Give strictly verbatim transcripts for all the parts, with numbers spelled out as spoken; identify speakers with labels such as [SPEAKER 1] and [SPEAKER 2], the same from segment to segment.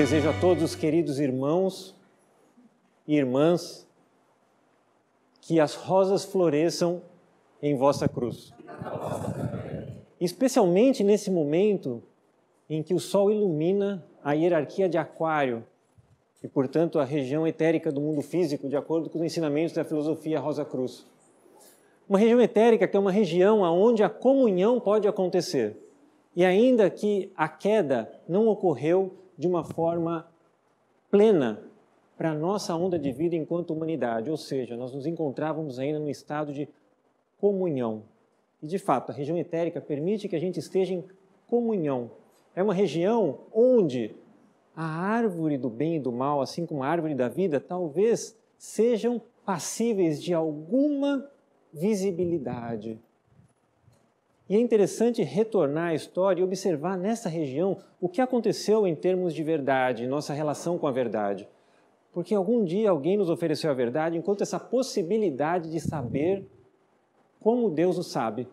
[SPEAKER 1] desejo a todos os queridos irmãos e irmãs que as rosas floresçam em vossa cruz. Especialmente nesse momento em que o sol ilumina a hierarquia de Aquário e, portanto, a região etérica do mundo físico, de acordo com os ensinamentos da filosofia Rosa Cruz. Uma região etérica que é uma região onde a comunhão pode acontecer. E ainda que a queda não ocorreu de uma forma plena para a nossa onda de vida enquanto humanidade, ou seja, nós nos encontrávamos ainda num estado de comunhão. E, de fato, a região etérica permite que a gente esteja em comunhão. É uma região onde a árvore do bem e do mal, assim como a árvore da vida, talvez sejam passíveis de alguma visibilidade. E é interessante retornar à história e observar nessa região o que aconteceu em termos de verdade, nossa relação com a verdade. Porque algum dia alguém nos ofereceu a verdade, enquanto essa possibilidade de saber como Deus o sabe,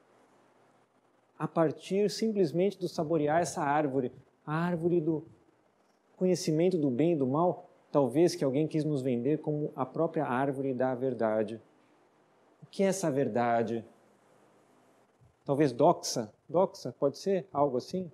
[SPEAKER 1] a partir simplesmente do saborear essa árvore, a árvore do conhecimento do bem e do mal, talvez que alguém quis nos vender como a própria árvore da verdade. O que é essa verdade? Talvez doxa. Doxa, pode ser algo assim?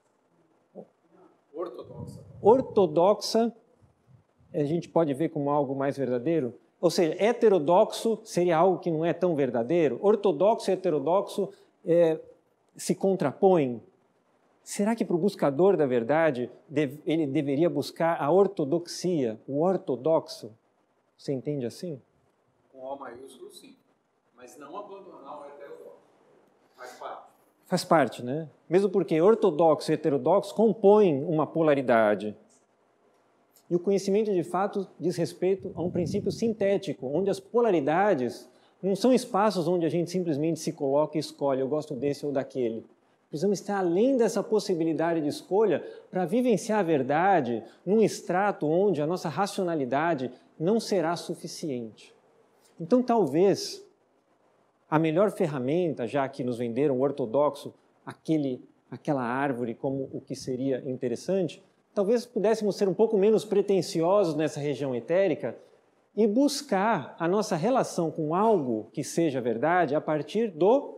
[SPEAKER 2] Ortodoxa.
[SPEAKER 1] Ortodoxa, a gente pode ver como algo mais verdadeiro? Ou seja, heterodoxo seria algo que não é tão verdadeiro? Ortodoxo e heterodoxo é, se contrapõem? Será que para o buscador da verdade deve, ele deveria buscar a ortodoxia, o ortodoxo? Você entende assim?
[SPEAKER 2] Com O maiúsculo, sim. Mas não abandonar o heterodoxo. Faz parte.
[SPEAKER 1] Faz parte, né? Mesmo porque ortodoxo e heterodoxo compõem uma polaridade. E o conhecimento, de fato, diz respeito a um princípio sintético, onde as polaridades não são espaços onde a gente simplesmente se coloca e escolhe, eu gosto desse ou daquele. Precisamos estar além dessa possibilidade de escolha para vivenciar a verdade num extrato onde a nossa racionalidade não será suficiente. Então, talvez, a melhor ferramenta, já que nos venderam o ortodoxo, aquele, aquela árvore como o que seria interessante, talvez pudéssemos ser um pouco menos pretensiosos nessa região etérica e buscar a nossa relação com algo que seja verdade a partir do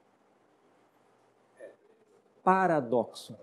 [SPEAKER 1] paradoxo.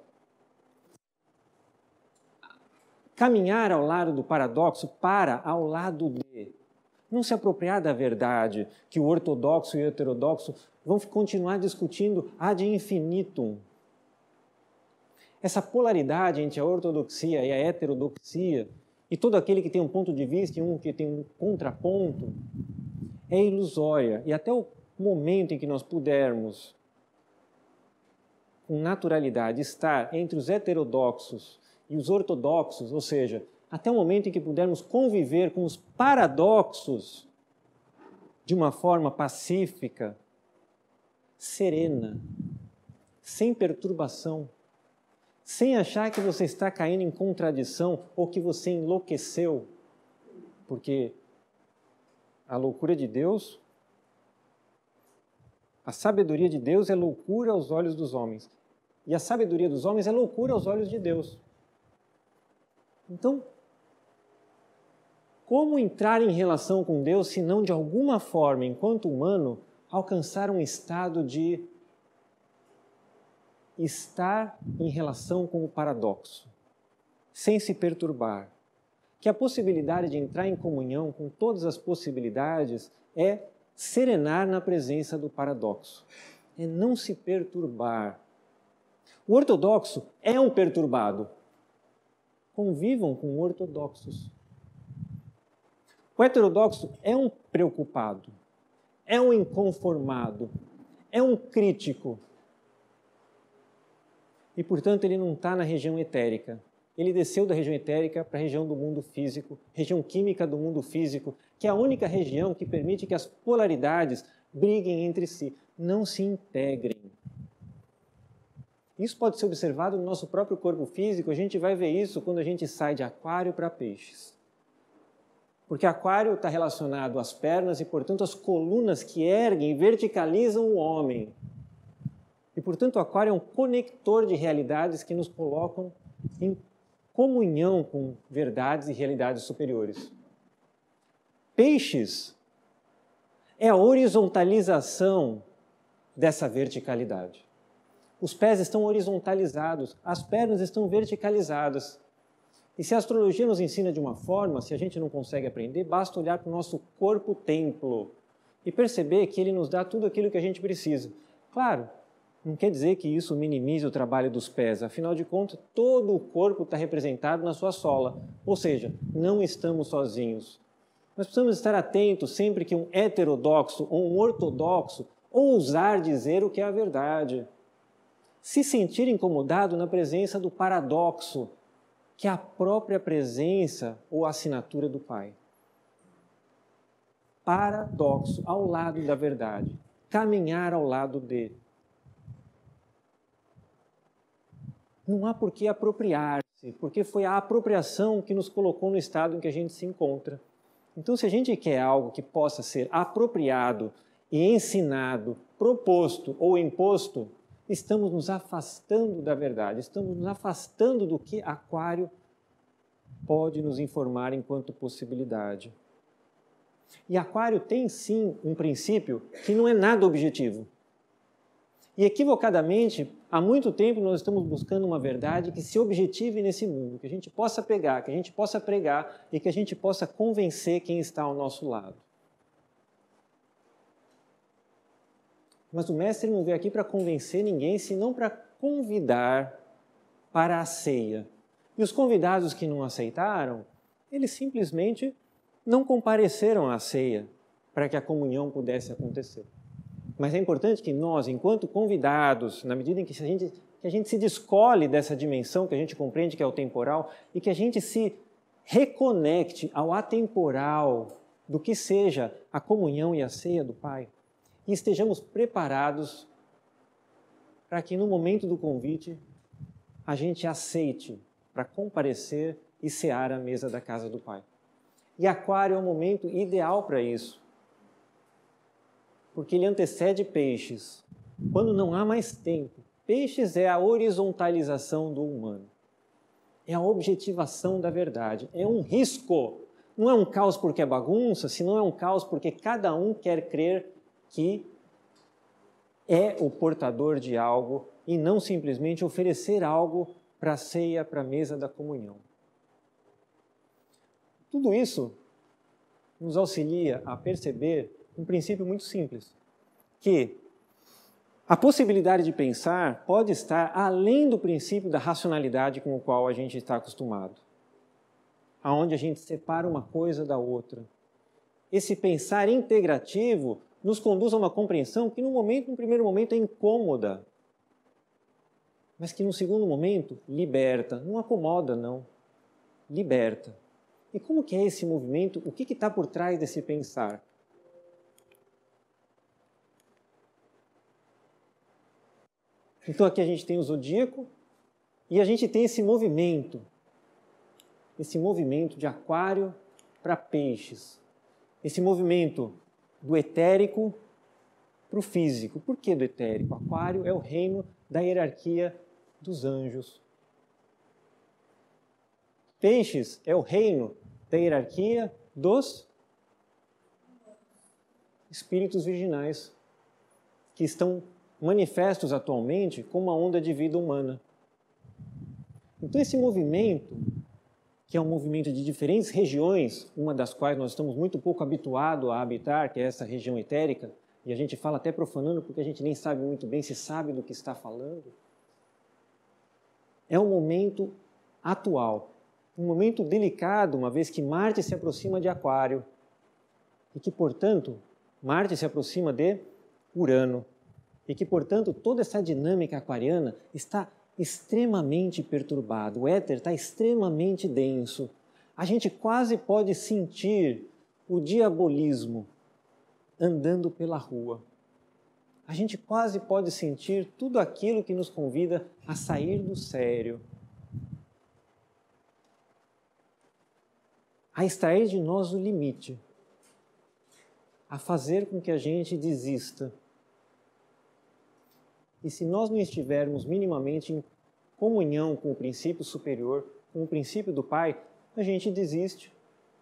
[SPEAKER 1] Caminhar ao lado do paradoxo para ao lado de. Não se apropriar da verdade que o ortodoxo e o heterodoxo vão continuar discutindo ad infinitum. Essa polaridade entre a ortodoxia e a heterodoxia, e todo aquele que tem um ponto de vista e um que tem um contraponto, é ilusória. E até o momento em que nós pudermos, com naturalidade, estar entre os heterodoxos e os ortodoxos, ou seja, até o momento em que pudermos conviver com os paradoxos de uma forma pacífica, serena, sem perturbação, sem achar que você está caindo em contradição ou que você enlouqueceu, porque a loucura de Deus, a sabedoria de Deus é loucura aos olhos dos homens, e a sabedoria dos homens é loucura aos olhos de Deus. Então, como entrar em relação com Deus se não de alguma forma, enquanto humano, alcançar um estado de estar em relação com o paradoxo, sem se perturbar? Que a possibilidade de entrar em comunhão com todas as possibilidades é serenar na presença do paradoxo, é não se perturbar. O ortodoxo é um perturbado. Convivam com ortodoxos. O heterodoxo é um preocupado, é um inconformado, é um crítico. E, portanto, ele não está na região etérica. Ele desceu da região etérica para a região do mundo físico, região química do mundo físico, que é a única região que permite que as polaridades briguem entre si, não se integrem. Isso pode ser observado no nosso próprio corpo físico, a gente vai ver isso quando a gente sai de Aquário para Peixes. Porque Aquário está relacionado às pernas e, portanto, às colunas que erguem e verticalizam o homem. E, portanto, o Aquário é um conector de realidades que nos colocam em comunhão com verdades e realidades superiores. Peixes é a horizontalização dessa verticalidade. Os pés estão horizontalizados, as pernas estão verticalizadas. E se a astrologia nos ensina de uma forma, se a gente não consegue aprender, basta olhar para o nosso corpo-templo e perceber que ele nos dá tudo aquilo que a gente precisa. Claro, não quer dizer que isso minimize o trabalho dos pés, afinal de contas, todo o corpo está representado na sua sola, ou seja, não estamos sozinhos. Mas precisamos estar atentos sempre que um heterodoxo ou um ortodoxo ousar dizer o que é a verdade. Se sentir incomodado na presença do paradoxo, que é a própria presença ou assinatura do Pai. Paradoxo, ao lado da verdade. Caminhar ao lado de. Não há por que apropriar-se, porque foi a apropriação que nos colocou no estado em que a gente se encontra. Então, se a gente quer algo que possa ser apropriado e ensinado, proposto ou imposto, estamos nos afastando da verdade, estamos nos afastando do que Aquário pode nos informar enquanto possibilidade. E Aquário tem sim um princípio que não é nada objetivo. E equivocadamente, há muito tempo nós estamos buscando uma verdade que se objetive nesse mundo, que a gente possa pegar, que a gente possa pregar e que a gente possa convencer quem está ao nosso lado. Mas o mestre não veio aqui para convencer ninguém, senão para convidar para a ceia. E os convidados que não aceitaram, eles simplesmente não compareceram à ceia para que a comunhão pudesse acontecer. Mas é importante que nós, enquanto convidados, na medida em que a gente, que a gente se descole dessa dimensão que a gente compreende que é o temporal e que a gente se reconecte ao atemporal do que seja a comunhão e a ceia do Pai, e estejamos preparados para que no momento do convite a gente aceite para comparecer e cear à mesa da casa do Pai. E Aquário é o momento ideal para isso, porque ele antecede Peixes, quando não há mais tempo. Peixes é a horizontalização do humano, é a objetivação da verdade, é um risco. Não é um caos porque é bagunça, senão é um caos porque cada um quer crer que é o portador de algo e não simplesmente oferecer algo para a ceia, para a mesa da comunhão. Tudo isso nos auxilia a perceber um princípio muito simples, que a possibilidade de pensar pode estar além do princípio da racionalidade com o qual a gente está acostumado, aonde a gente separa uma coisa da outra. Esse pensar integrativo nos conduz a uma compreensão que no momento, no primeiro momento é incômoda, mas que no segundo momento liberta, não acomoda não, liberta. E como que é esse movimento? O que está por trás desse pensar? Então aqui a gente tem o zodíaco e a gente tem esse movimento, esse movimento de Aquário para Peixes, esse movimento do etérico para o físico. Por que do etérico? Aquário é o reino da hierarquia dos anjos. Peixes é o reino da hierarquia dos espíritos virginais, que estão manifestos atualmente como uma onda de vida humana. Então esse movimento, que é um movimento de diferentes regiões, uma das quais nós estamos muito pouco habituados a habitar, que é essa região etérica, e a gente fala até profanando porque a gente nem sabe muito bem se sabe do que está falando, é um momento atual, um momento delicado, uma vez que Marte se aproxima de Aquário e que, portanto, Marte se aproxima de Urano e que, portanto, toda essa dinâmica aquariana está extremamente perturbada. O éter está extremamente denso. A gente quase pode sentir o diabolismo andando pela rua. A gente quase pode sentir tudo aquilo que nos convida a sair do sério, a extrair de nós o limite, a fazer com que a gente desista. E se nós não estivermos minimamente em comunhão com o princípio superior, com o princípio do Pai, a gente desiste.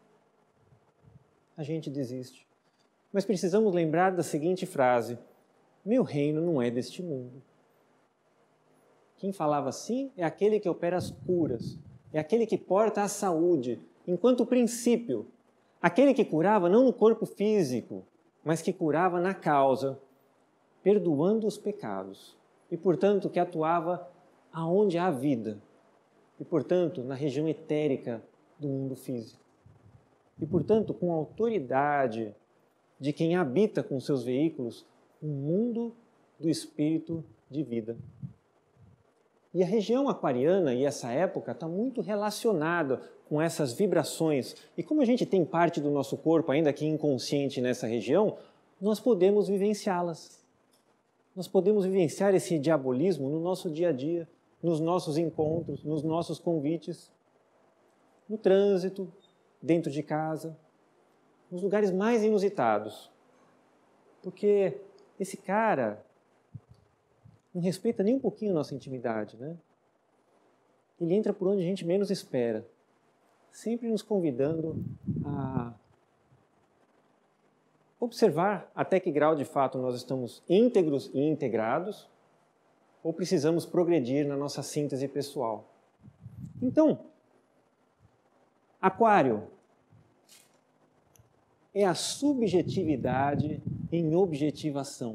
[SPEAKER 1] A gente desiste. Mas precisamos lembrar da seguinte frase: meu reino não é deste mundo. Quem falava assim é aquele que opera as curas, é aquele que porta a saúde, enquanto princípio. Aquele que curava não no corpo físico, mas que curava na causa, perdoando os pecados. E, portanto, que atuava aonde há vida. E, portanto, na região etérica do mundo físico. E, portanto, com a autoridade de quem habita com seus veículos o mundo do espírito de vida. E a região aquariana e essa época está muito relacionada com essas vibrações. E como a gente tem parte do nosso corpo, ainda que inconsciente nessa região, nós podemos vivenciá-las. Nós podemos vivenciar esse diabolismo no nosso dia a dia, nos nossos encontros, nos nossos convites, no trânsito, dentro de casa, nos lugares mais inusitados. Porque esse cara não respeita nem um pouquinho a nossa intimidade, né? Ele entra por onde a gente menos espera, sempre nos convidando a observar até que grau de fato nós estamos íntegros e integrados ou precisamos progredir na nossa síntese pessoal. Então, Aquário é a subjetividade em objetivação.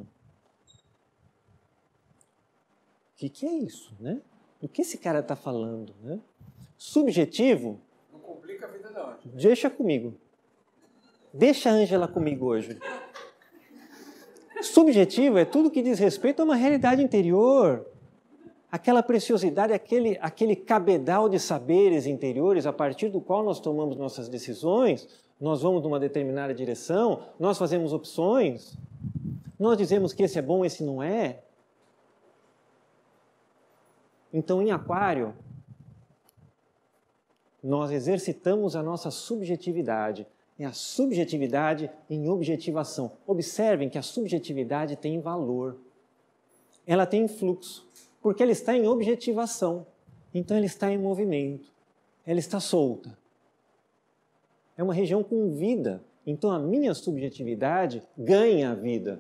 [SPEAKER 1] O que, que é isso, né? Do que esse cara está falando, né? Subjetivo...
[SPEAKER 2] Não complica a vida da Ângela.
[SPEAKER 1] Deixa comigo. Deixa a Ângela comigo hoje. Subjetivo é tudo que diz respeito a uma realidade interior. Aquela preciosidade, aquele, aquele cabedal de saberes interiores a partir do qual nós tomamos nossas decisões, nós vamos numa determinada direção, nós fazemos opções, nós dizemos que esse é bom, esse não é. Então, em Aquário, nós exercitamos a nossa subjetividade. É a subjetividade em objetivação. Observem que a subjetividade tem valor. Ela tem fluxo, porque ela está em objetivação. Então, ela está em movimento. Ela está solta. É uma região com vida. Então, a minha subjetividade ganha vida.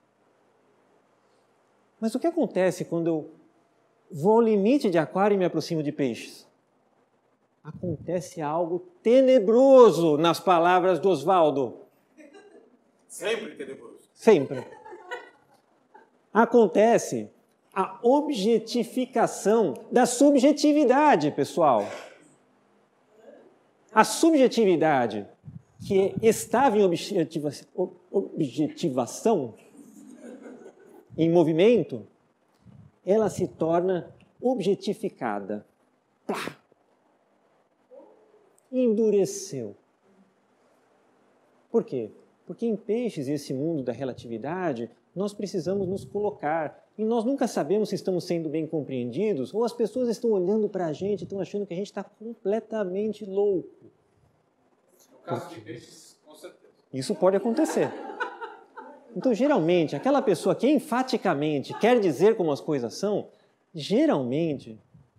[SPEAKER 1] Mas o que acontece quando eu vou ao limite de Aquário e me aproximo de Peixes? Acontece algo tenebroso nas palavras do Oswaldo.
[SPEAKER 2] Sempre tenebroso.
[SPEAKER 1] Sempre. Acontece a objetificação da subjetividade, pessoal. A subjetividade, que estava em objetiva, objetivação, em movimento, ela se torna objetificada. Plá! Endureceu. Por quê? Porque em Peixes, esse mundo da relatividade, nós precisamos nos colocar. E nós nunca sabemos se estamos sendo bem compreendidos ou as pessoas estão olhando para a gente e estão achando que a gente está completamente louco.
[SPEAKER 2] No caso de Peixes, com certeza.
[SPEAKER 1] Isso pode acontecer. Então, geralmente, aquela pessoa que enfaticamente quer dizer como as coisas são, geralmente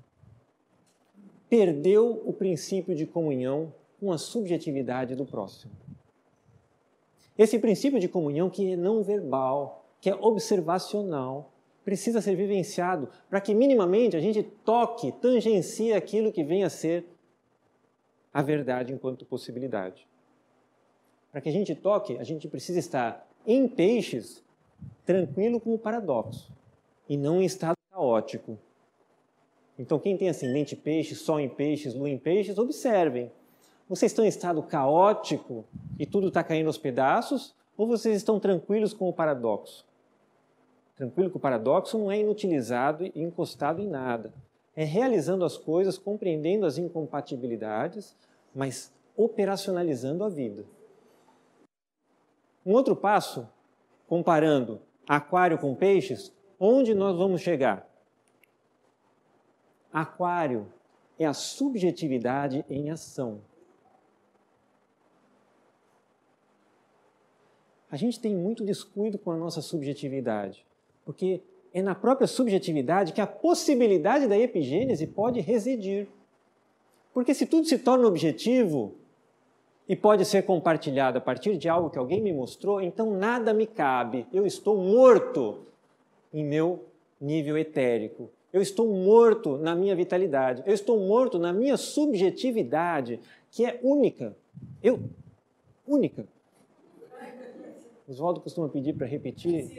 [SPEAKER 1] perdeu o princípio de comunhão com a subjetividade do próximo. Esse princípio de comunhão que é não verbal, que é observacional, precisa ser vivenciado para que minimamente a gente toque, tangencie aquilo que vem a ser a verdade enquanto possibilidade. Para que a gente toque, a gente precisa estar em Peixes tranquilo com o paradoxo e não em estado caótico. Então, quem tem ascendente Peixes, Sol em Peixes, Lua em Peixes, observem. Vocês estão em estado caótico e tudo está caindo aos pedaços? Ou vocês estão tranquilos com o paradoxo? Tranquilo com o paradoxo não é inutilizado e encostado em nada. É realizando as coisas, compreendendo as incompatibilidades, mas operacionalizando a vida. Um outro passo, comparando Aquário com Peixes, onde nós vamos chegar? Aquário é a subjetividade em ação. A gente tem muito descuido com a nossa subjetividade, porque é na própria subjetividade que a possibilidade da epigênese pode residir. Porque se tudo se torna objetivo e pode ser compartilhado a partir de algo que alguém me mostrou, então nada me cabe. Eu estou morto em meu nível etérico. Eu estou morto na minha vitalidade. Eu estou morto na minha subjetividade, que é única. Eu, única. Oswaldo costuma pedir para repetir.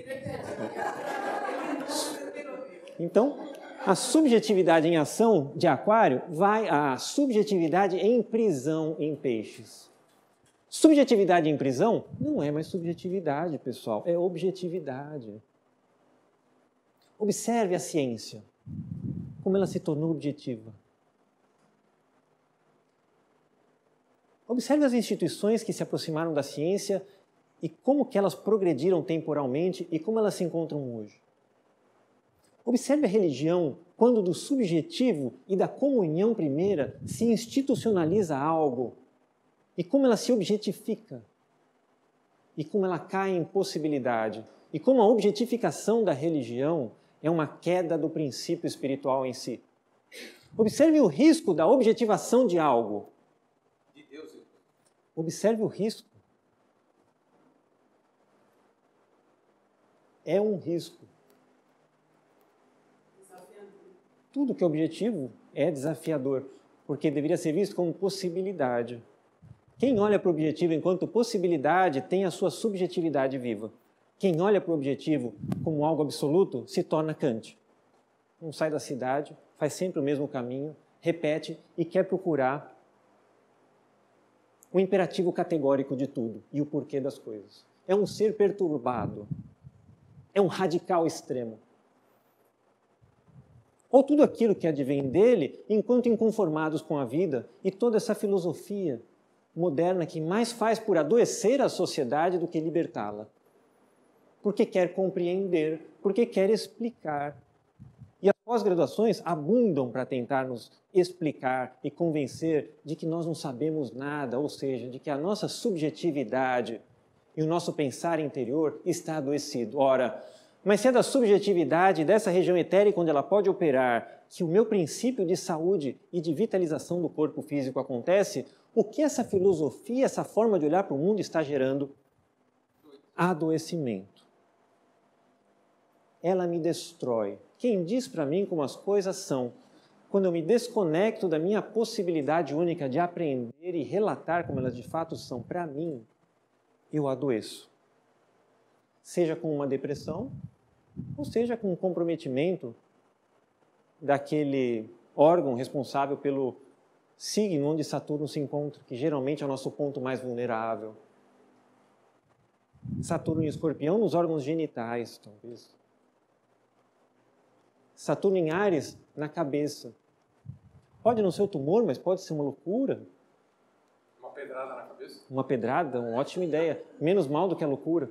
[SPEAKER 1] Então, a subjetividade em ação de Aquário vai à subjetividade em prisão em Peixes. Subjetividade em prisão não é mais subjetividade, pessoal, é objetividade. Observe a ciência, como ela se tornou objetiva. Observe as instituições que se aproximaram da ciência e como que elas progrediram temporalmente e como elas se encontram hoje. Observe a religião quando do subjetivo e da comunhão primeira se institucionaliza algo e como ela se objetifica e como ela cai em possibilidade e como a objetificação da religião é uma queda do princípio espiritual em si. Observe o risco da objetivação de algo.
[SPEAKER 2] De Deus.
[SPEAKER 1] Observe o risco. É um risco. Tudo que é objetivo é desafiador, porque deveria ser visto como possibilidade. Quem olha para o objetivo enquanto possibilidade tem a sua subjetividade viva. Quem olha para o objetivo como algo absoluto se torna Kant. Não sai da cidade, faz sempre o mesmo caminho, repete e quer procurar o imperativo categórico de tudo e o porquê das coisas. É um ser perturbado. É um radical extremo. Ou tudo aquilo que advém dele, enquanto inconformados com a vida e toda essa filosofia moderna que mais faz por adoecer a sociedade do que libertá-la. Porque quer compreender, porque quer explicar. E as pós-graduações abundam para tentar nos explicar e convencer de que nós não sabemos nada, ou seja, de que a nossa subjetividade e o nosso pensar interior está adoecido. Ora, mas se é da subjetividade dessa região etérica onde ela pode operar que o meu princípio de saúde e de vitalização do corpo físico acontece, o que essa filosofia, essa forma de olhar para o mundo está gerando? Adoecimento. Ela me destrói. Quem diz para mim como as coisas são? Quando eu me desconecto da minha possibilidade única de aprender e relatar como elas de fato são para mim, eu adoeço. Seja com uma depressão, ou seja com um comprometimento daquele órgão responsável pelo signo onde Saturno se encontra, que geralmente é o nosso ponto mais vulnerável. Saturno em Escorpião nos órgãos genitais, talvez. Saturno em Áries na cabeça. Pode não ser o tumor, mas pode ser uma loucura.
[SPEAKER 2] Uma pedrada na cabeça?
[SPEAKER 1] Uma pedrada, uma ótima ideia. Menos mal do que a loucura.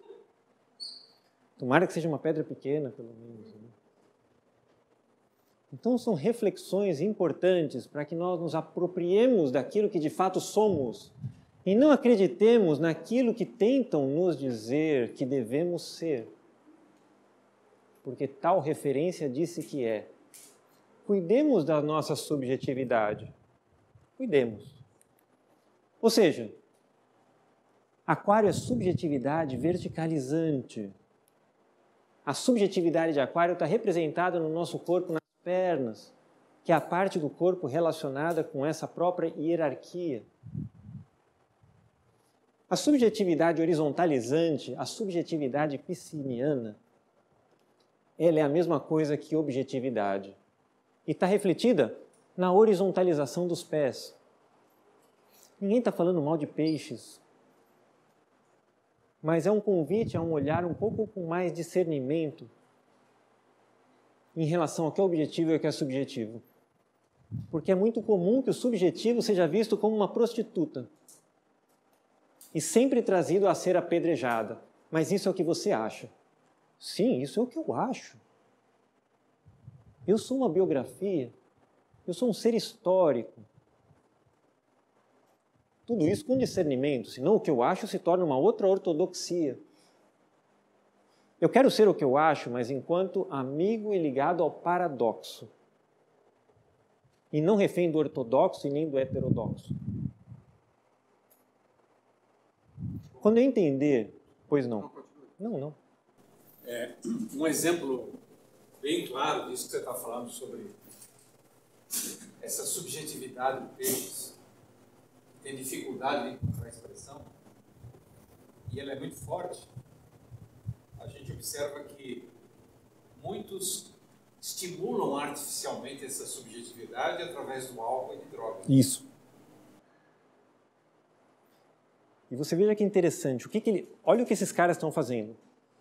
[SPEAKER 1] Tomara que seja uma pedra pequena, pelo menos. Né? Então, são reflexões importantes para que nós nos apropriemos daquilo que de fato somos e não acreditemos naquilo que tentam nos dizer que devemos ser. Porque tal referência disse que é. Cuidemos da nossa subjetividade. Cuidemos. Ou seja, Aquário é subjetividade verticalizante. A subjetividade de Aquário está representada no nosso corpo nas pernas, que é a parte do corpo relacionada com essa própria hierarquia. A subjetividade horizontalizante, a subjetividade pisciniana, ela é a mesma coisa que objetividade. E está refletida na horizontalização dos pés. Ninguém está falando mal de peixes, mas é um convite a um olhar um pouco com mais discernimento em relação ao que é objetivo e ao que é subjetivo. Porque é muito comum que o subjetivo seja visto como uma prostituta e sempre trazido a ser apedrejada. Mas isso é o que você acha. Sim, isso é o que eu acho. Eu sou uma biografia, eu sou um ser histórico. Tudo isso com discernimento, senão o que eu acho se torna uma outra ortodoxia. Eu quero ser o que eu acho, mas enquanto amigo e ligado ao paradoxo. e não refém do ortodoxo e nem do heterodoxo. Quando eu entender... Pois não. Não, não.
[SPEAKER 2] É, um exemplo bem claro disso que você está falando sobre essa subjetividade do peixe, tem dificuldade de encontrar expressão, e ela é muito forte. A gente observa que muitos estimulam artificialmente essa subjetividade através do álcool e de drogas.
[SPEAKER 1] Isso. E você veja que interessante. O que que ele... Olha o que esses caras estão fazendo.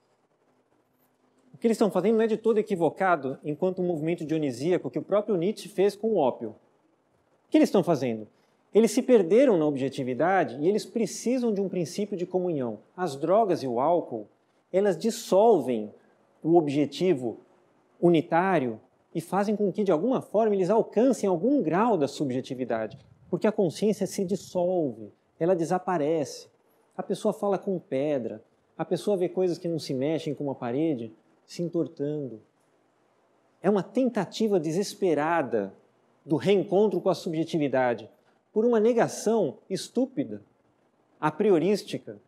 [SPEAKER 1] O que eles estão fazendo não é de todo equivocado enquanto um movimento dionisíaco que o próprio Nietzsche fez com o ópio. O que eles estão fazendo? Eles se perderam na objetividade e eles precisam de um princípio de comunhão. As drogas e o álcool, elas dissolvem o objetivo unitário e fazem com que, de alguma forma, eles alcancem algum grau da subjetividade, porque a consciência se dissolve, ela desaparece. A pessoa fala com pedra, a pessoa vê coisas que não se mexem com uma parede, se entortando. É uma tentativa desesperada do reencontro com a subjetividade, por uma negação estúpida, a priorística,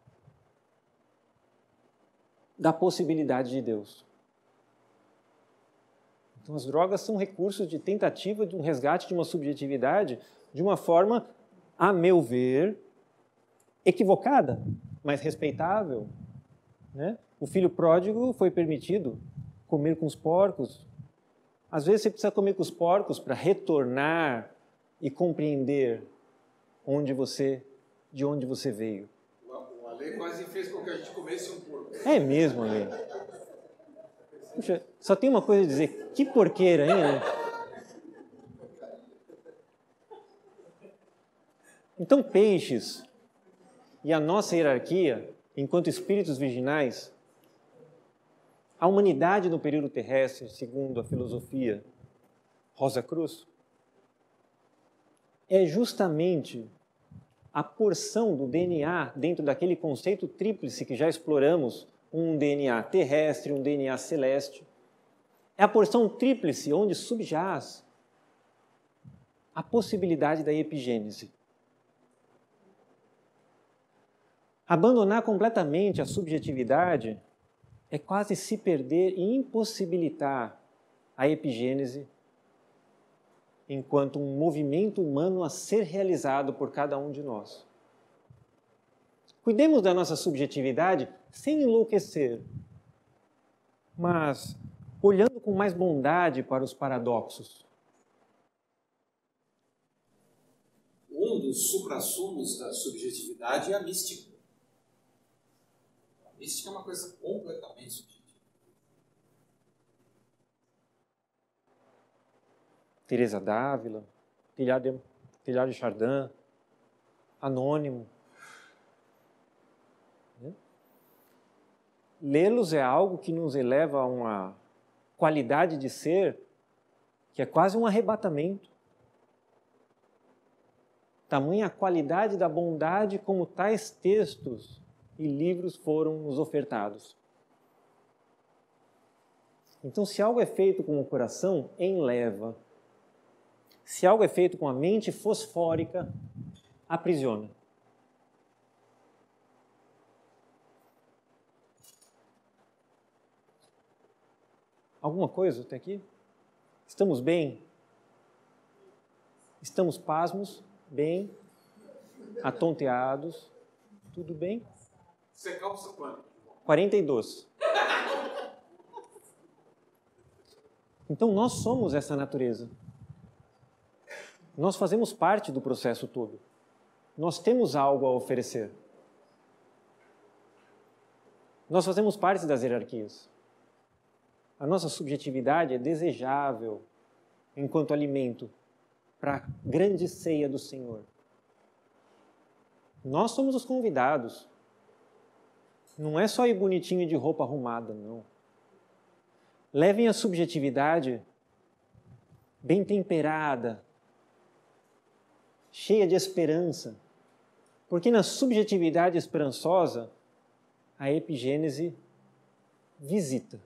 [SPEAKER 1] da possibilidade de Deus. Então, as drogas são recursos de tentativa de um resgate de uma subjetividade de uma forma, a meu ver, equivocada, mas respeitável, né? O filho pródigo foi permitido comer com os porcos. Às vezes você precisa comer com os porcos para retornar e compreender onde você, de onde você veio.
[SPEAKER 2] O Ale quase fez com que a gente comesse um porco.
[SPEAKER 1] É mesmo, Ale. Puxa, só tem uma coisa a dizer. Que porqueira, hein, Ale? Então, peixes e a nossa hierarquia, enquanto espíritos virginais, a humanidade no período terrestre, segundo a filosofia Rosa Cruz, é justamente a porção do D N A dentro daquele conceito tríplice que já exploramos, um D N A terrestre, um D N A celeste. É a porção tríplice onde subjaz a possibilidade da epigênese. Abandonar completamente a subjetividade é quase se perder e impossibilitar a epigênese enquanto um movimento humano a ser realizado por cada um de nós. Cuidemos da nossa subjetividade sem enlouquecer, mas olhando com mais bondade para os paradoxos.
[SPEAKER 2] Um dos suprassumos da subjetividade é a mística. A mística é uma coisa completamente subjetiva.
[SPEAKER 1] Teresa d'Ávila, Teilhard de, Teilhard de Chardin, Anônimo. Lê-los é algo que nos eleva a uma qualidade de ser que é quase um arrebatamento. Tamanha a qualidade da bondade como tais textos e livros foram nos ofertados. Então, se algo é feito com o coração, enleva. Se algo é feito com a mente fosfórica, aprisiona. Alguma coisa até aqui? Estamos bem? Estamos pasmos? Bem? Atonteados? Tudo bem?
[SPEAKER 2] Você calça quanto?
[SPEAKER 1] quarenta e dois. Então, nós somos essa natureza. Nós fazemos parte do processo todo. Nós temos algo a oferecer. Nós fazemos parte das hierarquias. A nossa subjetividade é desejável enquanto alimento para a grande ceia do Senhor. Nós somos os convidados. Não é só ir bonitinho de roupa arrumada, não. Levem a subjetividade bem temperada, cheia de esperança, porque na subjetividade esperançosa, a epigênese visita.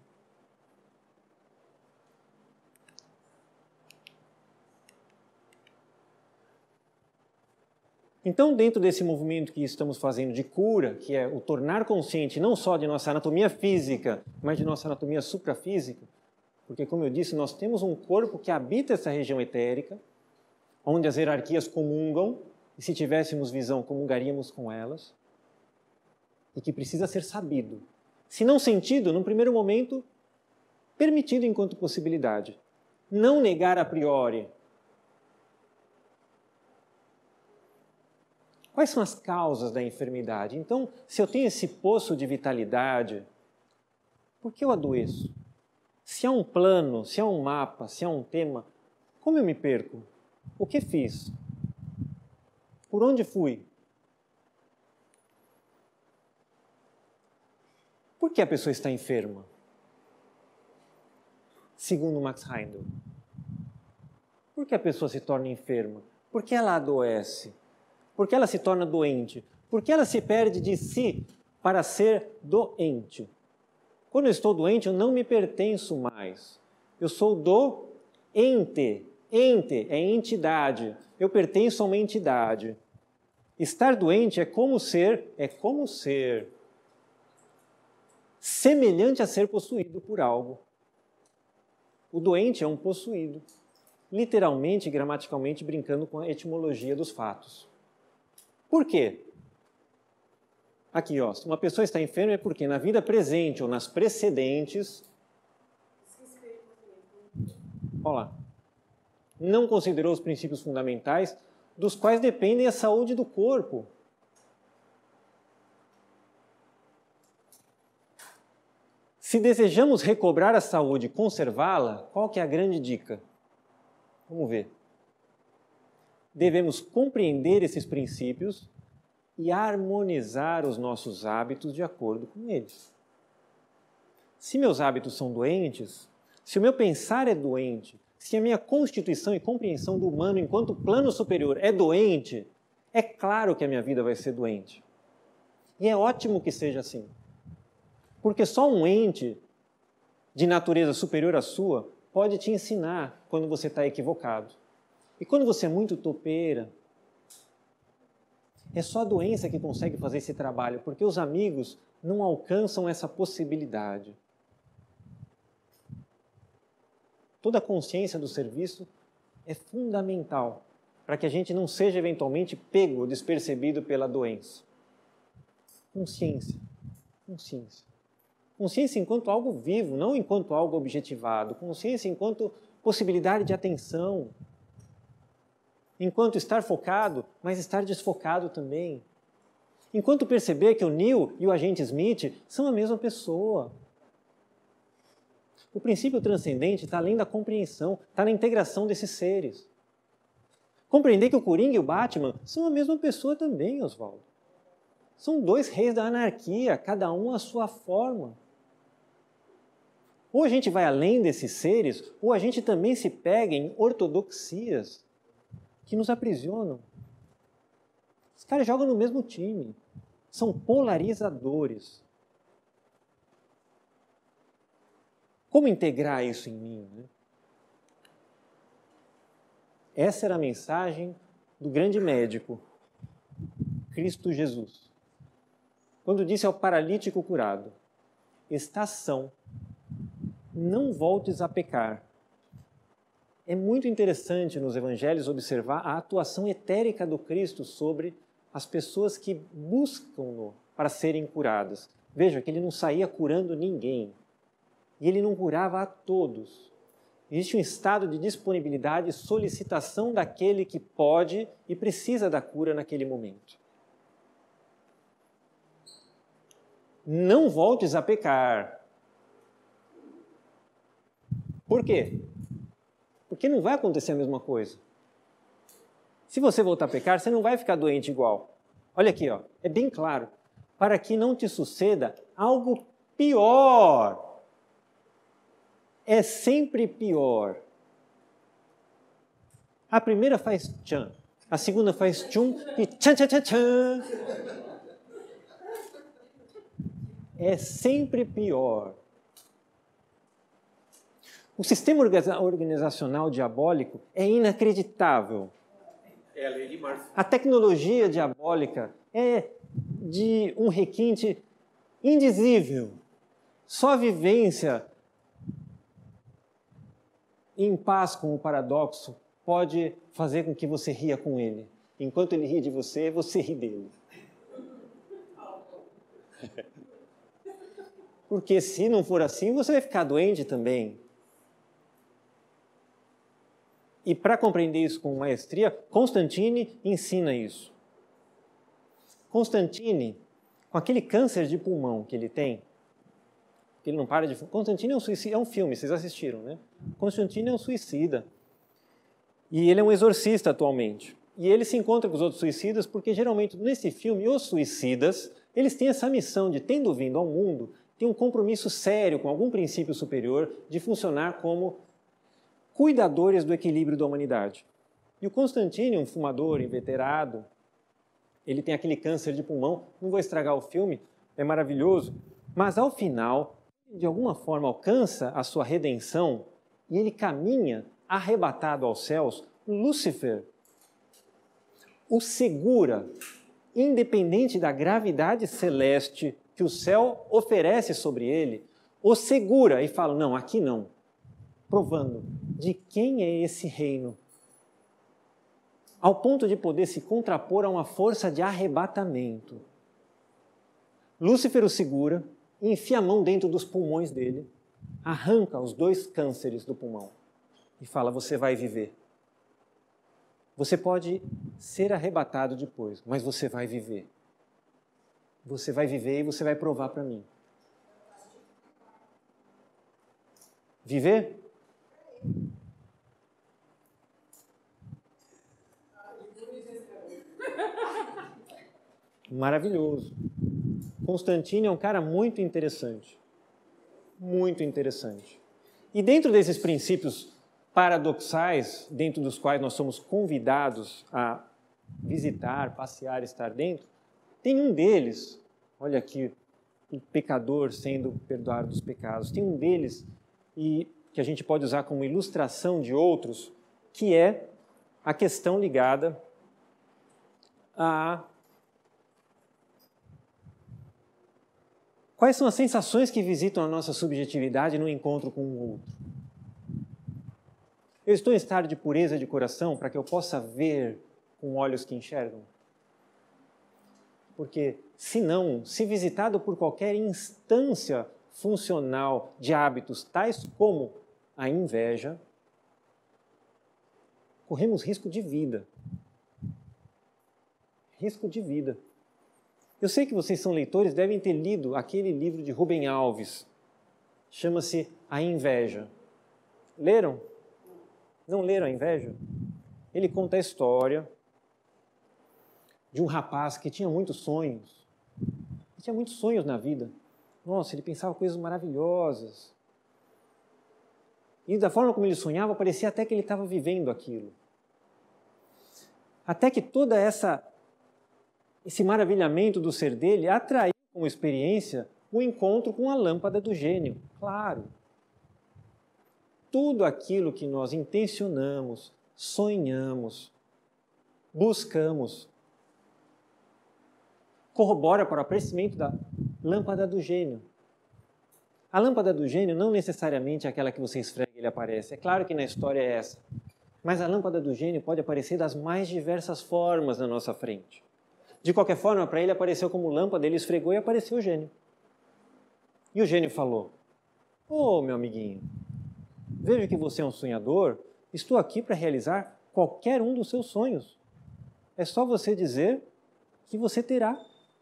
[SPEAKER 1] Então, dentro desse movimento que estamos fazendo de cura, que é o tornar consciente não só de nossa anatomia física, mas de nossa anatomia suprafísica, porque, como eu disse, nós temos um corpo que habita essa região etérica, onde as hierarquias comungam, e se tivéssemos visão, comungaríamos com elas, e que precisa ser sabido. Se não sentido, num primeiro momento, permitido enquanto possibilidade. Não negar a priori. Quais são as causas da enfermidade? Então, se eu tenho esse poço de vitalidade, por que eu adoeço? Se há um plano, se há um mapa, se há um tema, como eu me perco? O que fiz? Por onde fui? Por que a pessoa está enferma? Segundo Max Heindel. Por que a pessoa se torna enferma? Por que ela adoece? Por que ela se torna doente? Por que ela se perde de si para ser doente? Quando eu estou doente, eu não me pertenço mais. Eu sou doente. Ente é entidade. Eu pertenço a uma entidade. Estar doente é como ser, é como ser semelhante a ser possuído por algo. O doente é um possuído. Literalmente e gramaticalmente brincando com a etimologia dos fatos. Por quê? Aqui, ó, se uma pessoa está enferma é porque na vida presente ou nas precedentes, olha lá, não considerou os princípios fundamentais dos quais dependem a saúde do corpo. Se desejamos recobrar a saúde e conservá-la, qual que é a grande dica? Vamos ver. Devemos compreender esses princípios e harmonizar os nossos hábitos de acordo com eles. Se meus hábitos são doentes, se o meu pensar é doente, se a minha constituição e compreensão do humano enquanto plano superior é doente, é claro que a minha vida vai ser doente. E é ótimo que seja assim. Porque só um ente de natureza superior à sua pode te ensinar quando você está equivocado. E quando você é muito topeira, é só a doença que consegue fazer esse trabalho, porque os amigos não alcançam essa possibilidade. Toda a consciência do serviço é fundamental para que a gente não seja eventualmente pego ou despercebido pela doença. Consciência. Consciência. Consciência enquanto algo vivo, não enquanto algo objetivado. Consciência enquanto possibilidade de atenção. Enquanto estar focado, mas estar desfocado também. Enquanto perceber que o Neil e o agente Smith são a mesma pessoa. O princípio transcendente está além da compreensão, está na integração desses seres. Compreender que o Coringa e o Batman são a mesma pessoa também, Oswaldo. São dois reis da anarquia, cada um à sua forma. Ou a gente vai além desses seres, ou a gente também se pega em ortodoxias que nos aprisionam. Os caras jogam no mesmo time. São polarizadores. Como integrar isso em mim? Né? Essa era a mensagem do grande médico, Cristo Jesus. Quando disse ao paralítico curado, estás são, não voltes a pecar. É muito interessante nos evangelhos observar a atuação etérica do Cristo sobre as pessoas que buscam-no para serem curadas. Veja que ele não saía curando ninguém. E ele não curava a todos. Existe um estado de disponibilidade e solicitação daquele que pode e precisa da cura naquele momento. Não voltes a pecar. Por quê? Porque não vai acontecer a mesma coisa. Se você voltar a pecar, você não vai ficar doente igual. Olha aqui, ó, é bem claro. Para que não te suceda algo pior. É sempre pior. A primeira faz tchan, a segunda faz tchum e tchan, tchan, tchan, tchan. É sempre pior. O sistema organizacional diabólico é inacreditável.
[SPEAKER 2] É a lei de Murphy.
[SPEAKER 1] A tecnologia diabólica é de um requinte indizível. Só a vivência em paz com o paradoxo pode fazer com que você ria com ele. Enquanto ele ri de você, você ri dele. Porque se não for assim, você vai ficar doente também. E para compreender isso com maestria, Constantine ensina isso. Constantine, com aquele câncer de pulmão que ele tem, que ele não para de... Constantine é um suicida, é um filme, vocês assistiram, né? Constantine é um suicida. E ele é um exorcista atualmente. E ele se encontra com os outros suicidas porque, geralmente, nesse filme, os suicidas, eles têm essa missão de, tendo vindo ao mundo, ter um compromisso sério com algum princípio superior de funcionar como cuidadores do equilíbrio da humanidade. E o Constantine, um fumador inveterado, ele tem aquele câncer de pulmão, não vou estragar o filme, é maravilhoso, mas ao final, de alguma forma, alcança a sua redenção e ele caminha arrebatado aos céus. Lúcifer o segura, independente da gravidade celeste que o céu oferece sobre ele, o segura e fala, não, aqui não, provando de quem é esse reino, ao ponto de poder se contrapor a uma força de arrebatamento. Lúcifer o segura, enfia a mão dentro dos pulmões dele, arranca os dois cânceres do pulmão e fala, você vai viver. Você pode ser arrebatado depois, mas você vai viver. Você vai viver e você vai provar para mim. Viver? Maravilhoso. Constantino é um cara muito interessante. Muito interessante. E dentro desses princípios paradoxais, dentro dos quais nós somos convidados a visitar, passear, estar dentro, tem um deles, olha aqui, o pecador sendo perdoado dos pecados, tem um deles, e que a gente pode usar como ilustração de outros, que é a questão ligada a quais são as sensações que visitam a nossa subjetividade no encontro com o outro. Eu estou em estado de pureza de coração para que eu possa ver com olhos que enxergam? Porque, se não, se visitado por qualquer instância funcional de hábitos tais como a inveja, corremos risco de vida. Risco de vida. Eu sei que vocês são leitores, devem ter lido aquele livro de Rubem Alves. Chama-se A Inveja. Leram? Não leram A Inveja? Ele conta a história de um rapaz que tinha muitos sonhos. Ele tinha muitos sonhos na vida. Nossa, ele pensava coisas maravilhosas. E da forma como ele sonhava, parecia até que ele estava vivendo aquilo. Até que toda essa esse maravilhamento do ser dele atraiu como experiência o encontro com a lâmpada do gênio. Claro. Tudo aquilo que nós intencionamos, sonhamos, buscamos, corrobora para o aparecimento da lâmpada do gênio. A lâmpada do gênio não necessariamente é aquela que você esfrega e ele aparece. É claro que na história é essa. Mas a lâmpada do gênio pode aparecer das mais diversas formas na nossa frente. De qualquer forma, para ele apareceu como lâmpada, ele esfregou e apareceu o gênio. E o gênio falou, ô, meu amiguinho, vejo que você é um sonhador, estou aqui para realizar qualquer um dos seus sonhos. É só você dizer que você terá.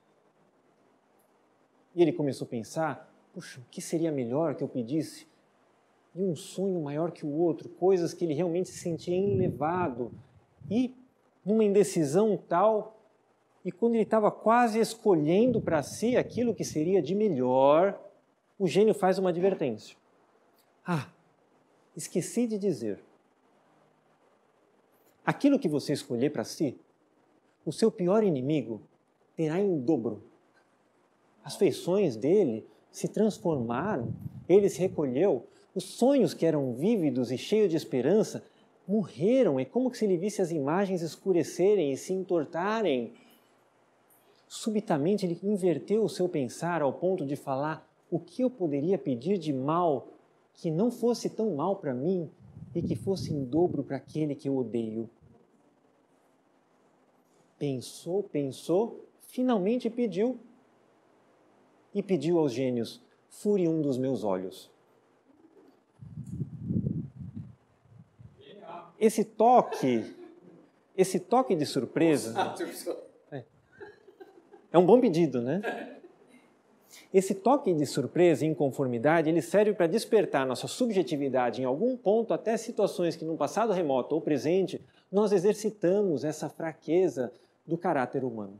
[SPEAKER 1] E ele começou a pensar, puxa, o que seria melhor que eu pedisse? E um sonho maior que o outro, coisas que ele realmente se sentia enlevado. E numa indecisão tal, e quando ele estava quase escolhendo para si aquilo que seria de melhor, o gênio faz uma advertência. Ah, esqueci de dizer. Aquilo que você escolher para si, o seu pior inimigo terá em dobro. As feições dele se transformaram, ele se recolheu, os sonhos que eram vívidos e cheios de esperança morreram. É como se ele visse as imagens escurecerem e se entortarem. Subitamente ele inverteu o seu pensar ao ponto de falar: o que eu poderia pedir de mal que não fosse tão mal para mim e que fosse em dobro para aquele que eu odeio? Pensou, pensou, finalmente pediu. E pediu aos gênios: fure um dos meus olhos. Esse toque, esse toque de surpresa, é, é um bom pedido, né? Esse toque de surpresa e inconformidade, ele serve para despertar nossa subjetividade em algum ponto, até situações que no passado remoto ou presente, nós exercitamos essa fraqueza do caráter humano.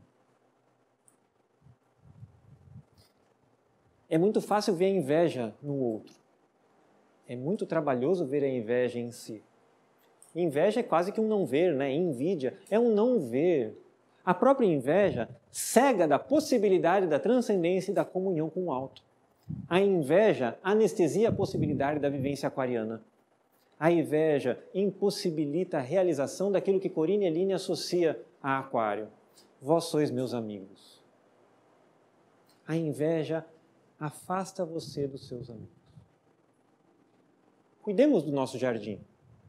[SPEAKER 1] É muito fácil ver a inveja no outro. É muito trabalhoso ver a inveja em si. Inveja é quase que um não ver, né? Invídia é um não ver. A própria inveja cega da possibilidade da transcendência e da comunhão com o alto. A inveja anestesia a possibilidade da vivência aquariana. A inveja impossibilita a realização daquilo que Corine Aline associa a aquário. Vós sois meus amigos. A inveja afasta você dos seus amigos. Cuidemos do nosso jardim,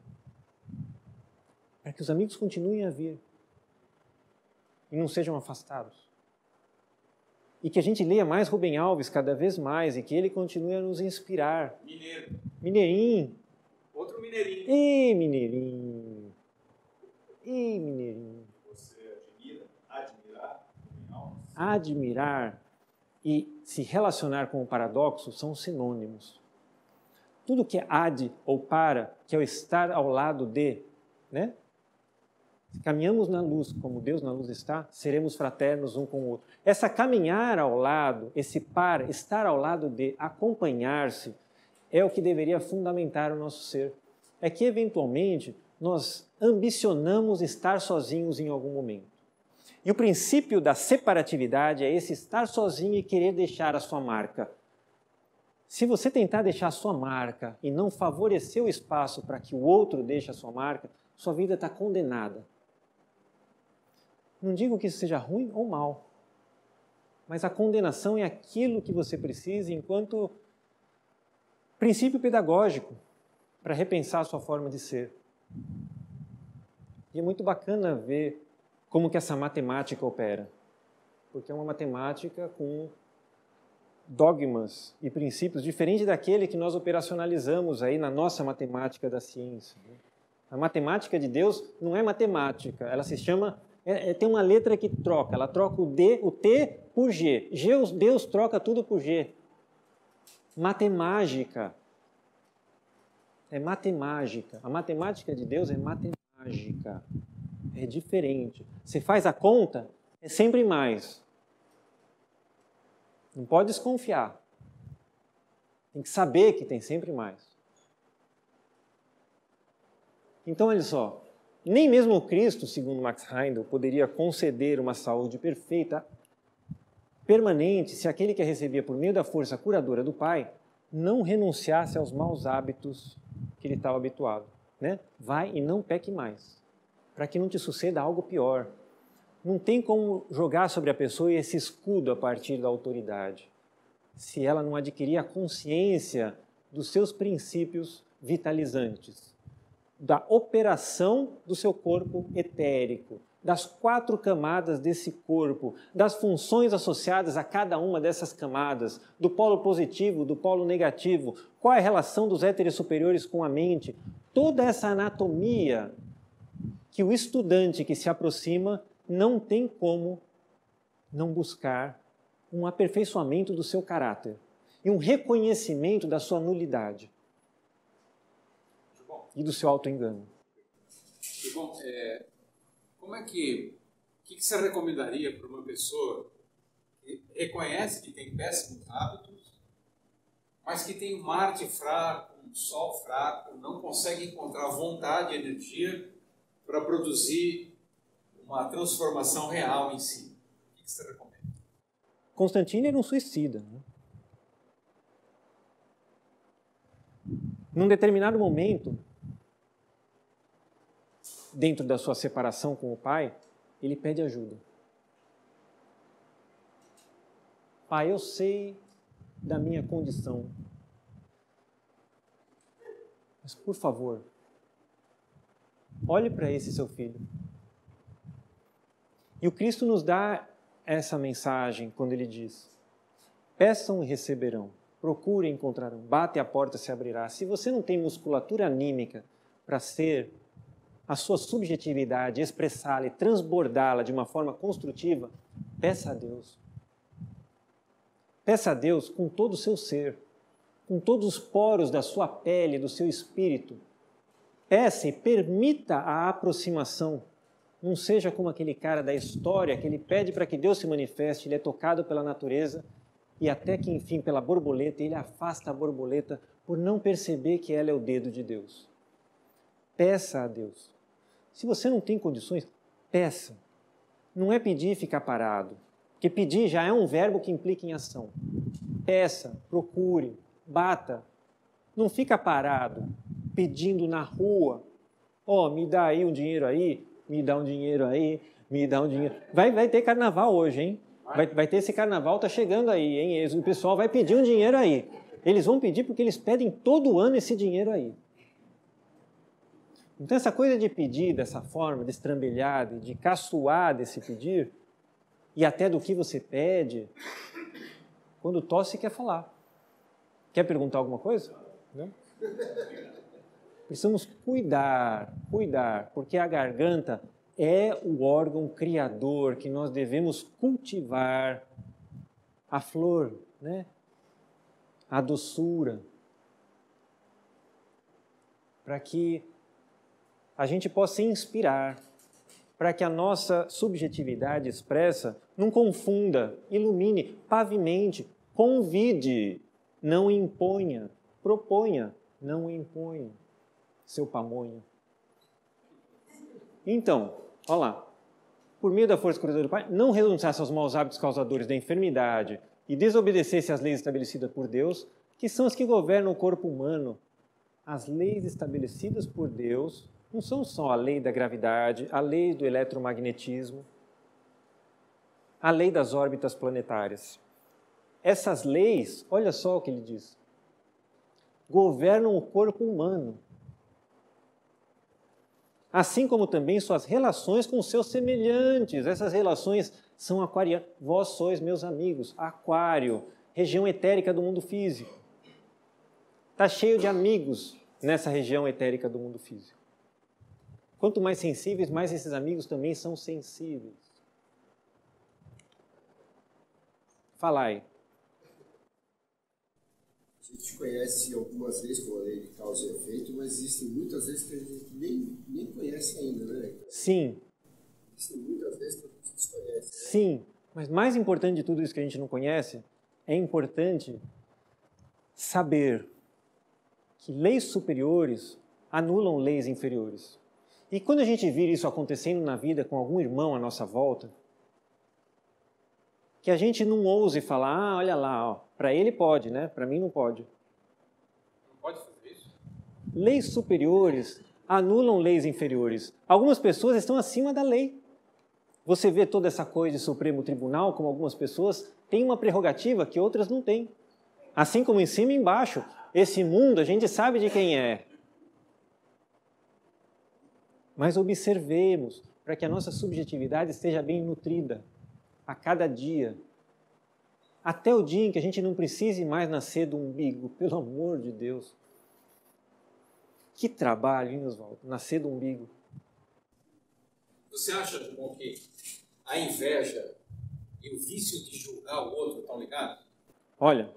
[SPEAKER 1] para que os amigos continuem a vir e não sejam afastados. E que a gente leia mais Rubem Alves cada vez mais e que ele continue a nos inspirar.
[SPEAKER 2] Mineiro.
[SPEAKER 1] Mineirinho.
[SPEAKER 2] Outro mineirinho.
[SPEAKER 1] Ih, mineirinho. Ih, mineirinho.
[SPEAKER 2] Você admira, admirar Rubem Alves?
[SPEAKER 1] Admirar e se relacionar com o paradoxo são sinônimos. Tudo que é ad ou para, que é o estar ao lado de, né? Se caminhamos na luz como Deus na luz está, seremos fraternos um com o outro. Essa caminhar ao lado, esse para, estar ao lado de, acompanhar-se, é o que deveria fundamentar o nosso ser. É que, eventualmente, nós ambicionamos estar sozinhos em algum momento. E o princípio da separatividade é esse estar sozinho e querer deixar a sua marca. Se você tentar deixar a sua marca e não favorecer o espaço para que o outro deixe a sua marca, sua vida está condenada. Não digo que isso seja ruim ou mal, mas a condenação é aquilo que você precisa enquanto princípio pedagógico para repensar a sua forma de ser. E é muito bacana ver como que essa matemática opera, porque é uma matemática com dogmas e princípios diferentes daquele que nós operacionalizamos aí na nossa matemática da ciência. A matemática de Deus não é matemática, ela se chama, é, é, tem uma letra que troca, ela troca o D, o T por G. G. Deus troca tudo por G. Matemágica. É matemágica. A matemática de Deus é matemágica. É diferente. Você faz a conta, é sempre mais. Não pode desconfiar. Tem que saber que tem sempre mais. Então, olha só, nem mesmo o Cristo, segundo Max Heindel, poderia conceder uma saúde perfeita, permanente, se aquele que a recebia por meio da força curadora do Pai não renunciasse aos maus hábitos que ele estava habituado. Né? Vai e não peque mais, para que não te suceda algo pior. Não tem como jogar sobre a pessoa esse escudo a partir da autoridade, se ela não adquirir a consciência dos seus princípios vitalizantes, da operação do seu corpo etérico, das quatro camadas desse corpo, das funções associadas a cada uma dessas camadas, do polo positivo, do polo negativo, qual é a relação dos éteres superiores com a mente, toda essa anatomia que o estudante que se aproxima não tem como não buscar um aperfeiçoamento do seu caráter e um reconhecimento da sua nulidade e do seu auto-engano.
[SPEAKER 2] Bom, é, como é que, o que, que você recomendaria para uma pessoa que reconhece que tem péssimos hábitos, mas que tem um Marte fraco, um Sol fraco, não consegue encontrar vontade e energia para produzir uma transformação real em si? O que, que você recomenda?
[SPEAKER 1] Constantino era um suicida. Né? Num determinado momento, dentro da sua separação com o pai, ele pede ajuda. Pai, eu sei da minha condição, mas por favor, olhe para esse seu filho. E o Cristo nos dá essa mensagem quando ele diz: peçam e receberão, procurem e encontrarão, batem a porta se abrirá. Se você não tem musculatura anímica para ser a sua subjetividade, expressá-la e transbordá-la de uma forma construtiva, peça a Deus. Peça a Deus com todo o seu ser, com todos os poros da sua pele, do seu espírito. Peça e permita a aproximação. Não seja como aquele cara da história que ele pede para que Deus se manifeste, ele é tocado pela natureza e até que, enfim, pela borboleta, ele afasta a borboleta por não perceber que ela é o dedo de Deus. Peça a Deus. Se você não tem condições, peça. Não é pedir e ficar parado. Porque pedir já é um verbo que implica em ação. Peça, procure, bata. Não fica parado, pedindo na rua. Ó, oh, me dá aí um dinheiro aí, me dá um dinheiro aí, me dá um dinheiro. Vai, vai ter carnaval hoje, hein? Vai, vai ter esse carnaval, tá chegando aí, hein? O pessoal vai pedir um dinheiro aí. Eles vão pedir porque eles pedem todo ano esse dinheiro aí. Então essa coisa de pedir dessa forma, destrambelhada, de caçoar desse pedir, e até do que você pede, quando tosse quer falar. Quer perguntar alguma coisa? Não? Precisamos cuidar, cuidar, porque a garganta é o órgão criador que nós devemos cultivar, a flor, né? A doçura, para que a gente possa inspirar, para que a nossa subjetividade expressa não confunda, ilumine, pavimente, convide, não imponha, proponha, não imponha, seu pamonha. Então, olha lá, por meio da força curadora do Pai, não renunciasse aos maus hábitos causadores da enfermidade e desobedecesse às leis estabelecidas por Deus, que são as que governam o corpo humano. As leis estabelecidas por Deus não são só a lei da gravidade, a lei do eletromagnetismo, a lei das órbitas planetárias. Essas leis, olha só o que ele diz, governam o corpo humano, assim como também suas relações com seus semelhantes. Essas relações são aquarianas. Vós sois meus amigos, aquário, região etérica do mundo físico. Está cheio de amigos nessa região etérica do mundo físico. Quanto mais sensíveis, mais esses amigos também são sensíveis. Fala aí.
[SPEAKER 3] A gente conhece algumas leis, como a lei de causa e efeito, mas existem muitas leis que a gente nem, nem conhece ainda, né?
[SPEAKER 1] Sim.
[SPEAKER 3] Existem muitas leis que a gente desconhece. Né?
[SPEAKER 1] Sim, mas mais importante de tudo isso que a gente não conhece, é importante saber que leis superiores anulam leis inferiores. E quando a gente vir isso acontecendo na vida com algum irmão à nossa volta, que a gente não ouse falar, ah, olha lá, para ele pode, né? Para mim não pode.
[SPEAKER 2] Não pode fazer isso?
[SPEAKER 1] Leis superiores anulam leis inferiores. Algumas pessoas estão acima da lei. Você vê toda essa coisa de Supremo Tribunal, como algumas pessoas têm uma prerrogativa que outras não têm. Assim como em cima e embaixo. Esse mundo a gente sabe de quem é. Mas observemos para que a nossa subjetividade esteja bem nutrida a cada dia. Até o dia em que a gente não precise mais nascer do umbigo, pelo amor de Deus. Que trabalho, hein, Oswaldo? Nascer do umbigo.
[SPEAKER 2] Você acha, João, que a inveja e o vício de julgar o outro estão ligados?
[SPEAKER 1] Olha,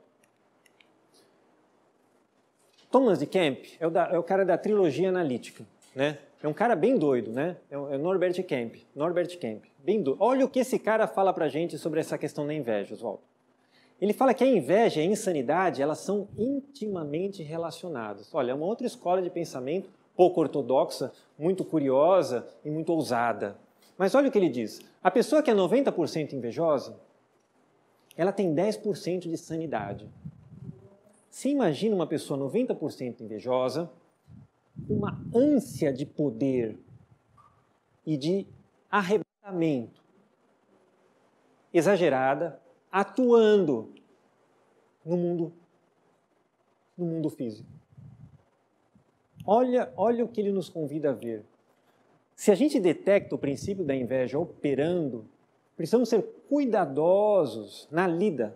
[SPEAKER 1] Thomas de Kemp é o, da, é o cara da trilogia analítica, né? É um cara bem doido, né? É o Norbert Kemp. Norbert Kemp, bem doido. Olha o que esse cara fala pra gente sobre essa questão da inveja, Oswaldo. Ele fala que a inveja e a insanidade, elas são intimamente relacionadas. Olha, é uma outra escola de pensamento pouco ortodoxa, muito curiosa e muito ousada. Mas olha o que ele diz. A pessoa que é noventa por cento invejosa, ela tem dez por cento de sanidade. Você imagina uma pessoa noventa por cento invejosa, uma ânsia de poder e de arrebatamento exagerada, atuando no mundo, no mundo físico. Olha, olha o que ele nos convida a ver. Se a gente detecta o princípio da inveja operando, precisamos ser cuidadosos na lida.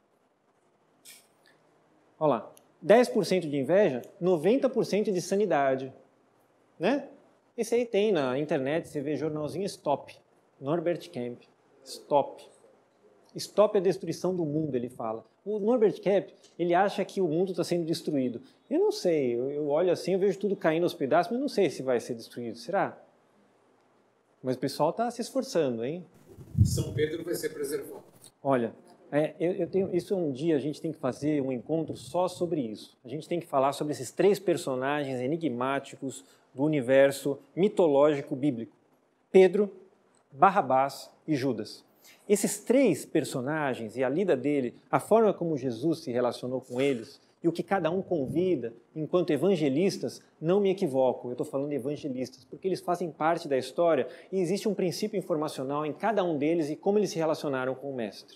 [SPEAKER 1] Olha lá, dez por cento de inveja, noventa por cento de sanidade. Né? Esse aí tem na internet, você vê jornalzinho Stop, Norbert Kemp. Stop. Stop a destruição do mundo, ele fala. O Norbert Kemp, ele acha que o mundo está sendo destruído. Eu não sei, eu, eu olho assim, eu vejo tudo caindo aos pedaços, mas não sei se vai ser destruído. Será? Mas o pessoal está se esforçando, hein?
[SPEAKER 2] São Pedro vai ser preservado.
[SPEAKER 1] Olha, é, eu, eu tenho, isso um dia a gente tem que fazer um encontro só sobre isso. A gente tem que falar sobre esses três personagens enigmáticos do universo mitológico bíblico. Pedro, Barrabás e Judas. Esses três personagens e a lida dele, a forma como Jesus se relacionou com eles e o que cada um convida, enquanto evangelistas, não me equivoco, eu estou falando de evangelistas, porque eles fazem parte da história e existe um princípio informacional em cada um deles e como eles se relacionaram com o Mestre.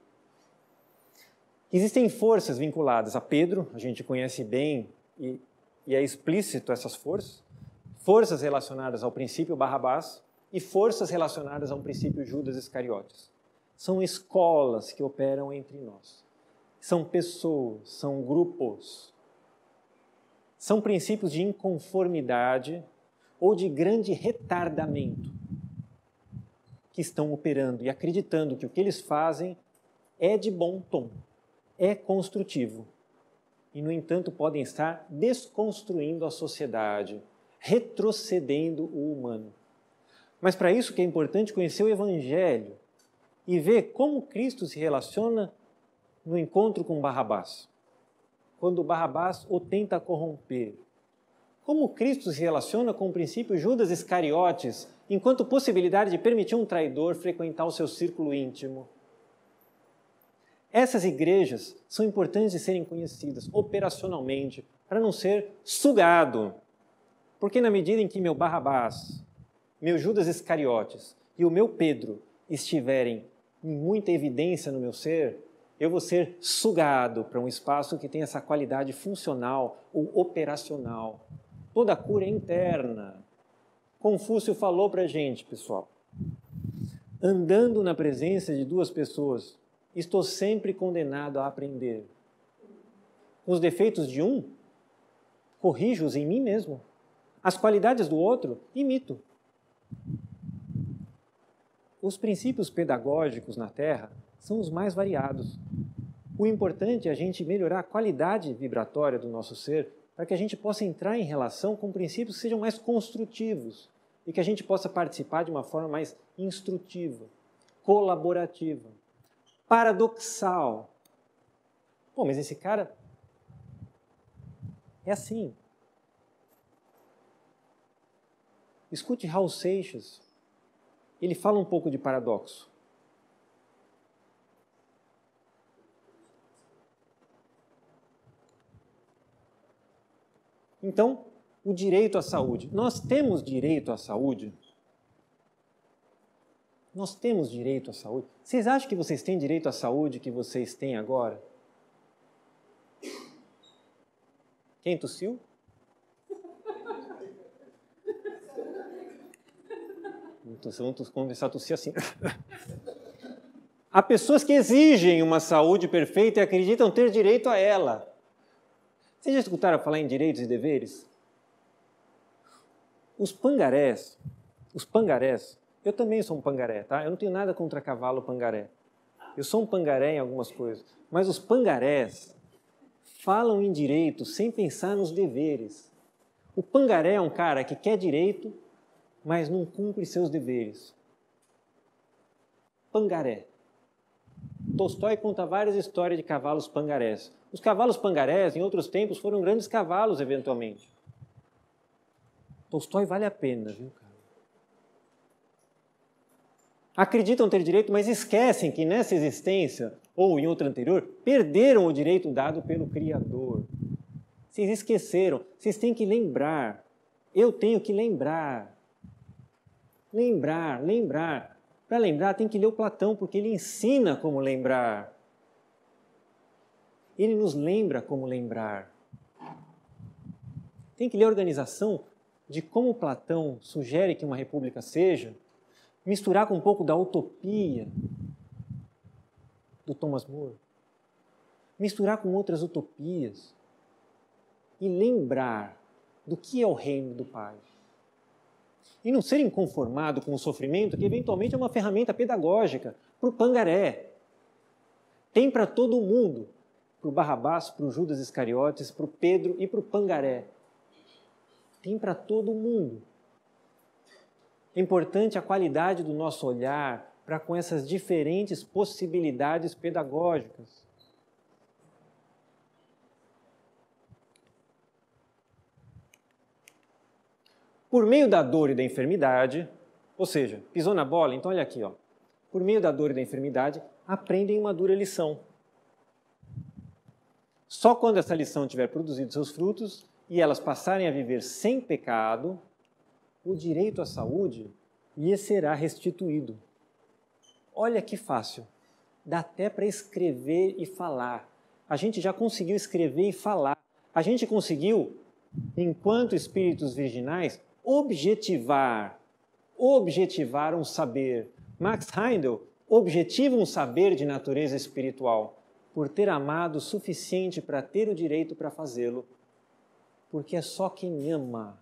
[SPEAKER 1] Existem forças vinculadas a Pedro, a gente conhece bem e, e é explícito essas forças, forças relacionadas ao princípio Barrabás e forças relacionadas ao princípio Judas Iscariotes. São escolas que operam entre nós. São pessoas, são grupos. São princípios de inconformidade ou de grande retardamento que estão operando e acreditando que o que eles fazem é de bom tom, é construtivo. E, no entanto, podem estar desconstruindo a sociedade, retrocedendo o humano. Mas para isso que é importante conhecer o Evangelho e ver como Cristo se relaciona no encontro com Barrabás, quando Barrabás o tenta corromper. Como Cristo se relaciona com o princípio Judas Iscariotes, enquanto possibilidade de permitir um traidor frequentar o seu círculo íntimo. Essas igrejas são importantes de serem conhecidas operacionalmente, para não ser sugado. Porque na medida em que meu Barrabás, meu Judas Iscariotes e o meu Pedro estiverem em muita evidência no meu ser, eu vou ser sugado para um espaço que tem essa qualidade funcional ou operacional. Toda cura é interna. Confúcio falou para a gente, pessoal. Andando na presença de duas pessoas, estou sempre condenado a aprender. Com os defeitos de um, corrijo-os em mim mesmo. As qualidades do outro, imito. Os princípios pedagógicos na Terra são os mais variados. O importante é a gente melhorar a qualidade vibratória do nosso ser para que a gente possa entrar em relação com princípios que sejam mais construtivos e que a gente possa participar de uma forma mais instrutiva, colaborativa, paradoxal. Pô, mas esse cara é assim. Escute Raul Seixas. Ele fala um pouco de paradoxo. Então, o direito à saúde. Nós temos direito à saúde? Nós temos direito à saúde? Vocês acham que vocês têm direito à saúde que vocês têm agora? Quem tossiu? Vamos começar a tossir assim. Há pessoas que exigem uma saúde perfeita e acreditam ter direito a ela. Vocês já escutaram falar em direitos e deveres? Os pangarés, os pangarés, eu também sou um pangaré, tá? Eu não tenho nada contra cavalo pangaré. Eu sou um pangaré em algumas coisas. Mas os pangarés falam em direito sem pensar nos deveres. O pangaré é um cara que quer direito, mas não cumpre seus deveres. Pangaré. Tolstói conta várias histórias de cavalos pangarés. Os cavalos pangarés, em outros tempos, foram grandes cavalos, eventualmente. Tolstói vale a pena, viu, cara? Acreditam ter direito, mas esquecem que nessa existência, ou em outra anterior, perderam o direito dado pelo Criador. Vocês esqueceram. Vocês têm que lembrar. Eu tenho que lembrar. Lembrar, lembrar. Para lembrar tem que ler o Platão, porque ele ensina como lembrar. Ele nos lembra como lembrar. Tem que ler a organização de como Platão sugere que uma república seja, misturar com um pouco da utopia do Thomas More, misturar com outras utopias e lembrar do que é o reino do Pai. E não ser inconformado com o sofrimento, que eventualmente é uma ferramenta pedagógica para o Pangaré. Tem para todo mundo, para o Barrabás, para o Judas Iscariotes, para o Pedro e para o Pangaré. Tem para todo mundo. É importante a qualidade do nosso olhar para com essas diferentes possibilidades pedagógicas. Por meio da dor e da enfermidade, ou seja, pisou na bola, então olha aqui, ó. Por meio da dor e da enfermidade, aprendem uma dura lição. Só quando essa lição tiver produzido seus frutos e elas passarem a viver sem pecado, o direito à saúde lhes será restituído. Olha que fácil. Dá até para escrever e falar. A gente já conseguiu escrever e falar. A gente conseguiu, enquanto espíritos virginais, objetivar, objetivar um saber. Max Heindel objetiva um saber de natureza espiritual, por ter amado o suficiente para ter o direito para fazê-lo, porque é só quem ama,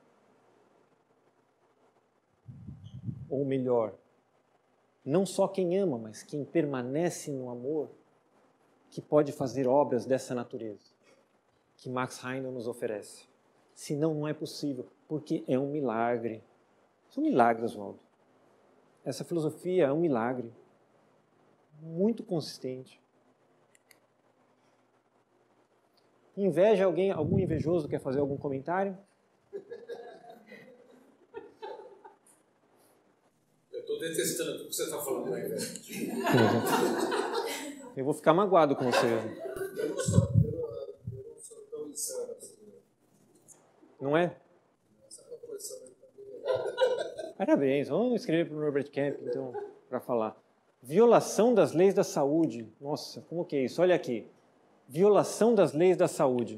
[SPEAKER 1] ou melhor, não só quem ama, mas quem permanece no amor, que pode fazer obras dessa natureza, que Max Heindel nos oferece. Senão não é possível, porque é um milagre. É um milagre, Oswaldo. Essa filosofia é um milagre. Muito consistente. Inveja alguém, algum invejoso quer fazer algum comentário?
[SPEAKER 2] Eu estou detestando tudo que você está falando aí, velho.
[SPEAKER 1] Eu vou ficar magoado com você.
[SPEAKER 3] Eu não sou, eu não, eu não sou tão insano assim.
[SPEAKER 1] Não é?
[SPEAKER 3] Essa proporção aí também.
[SPEAKER 1] Parabéns. Vamos escrever para o Norbert Kemp, então, para falar. Violação das leis da saúde. Nossa, como que é isso? Olha aqui. Violação das leis da saúde.